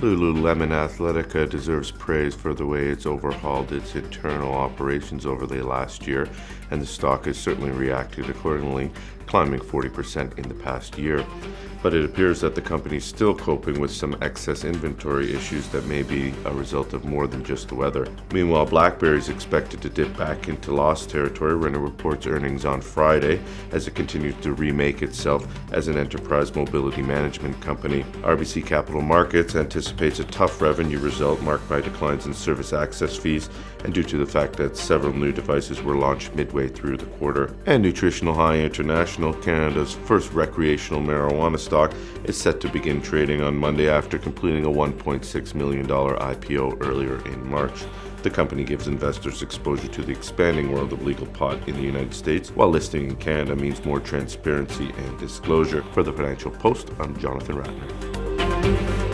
Lululemon Athletica deserves praise for the way it's overhauled its internal operations over the last year, and the stock has certainly reacted accordingly, climbing 40% in the past year. But it appears that the company is still coping with some excess inventory issues that may be a result of more than just the weather. Meanwhile, BlackBerry is expected to dip back into loss territory when it reports earnings on Friday, as it continues to remake itself as an enterprise mobility management company. RBC Capital Markets anticipates a tough revenue result marked by declines in service access fees and due to the fact that several new devices were launched midway through the quarter. And Nutritional High International, Canada's first recreational marijuana stock, is set to begin trading on Monday after completing a $1.6 million IPO earlier in March. The company gives investors exposure to the expanding world of legal pot in the United States, while listing in Canada means more transparency and disclosure. For the Financial Post, I'm Jonathan Ratner.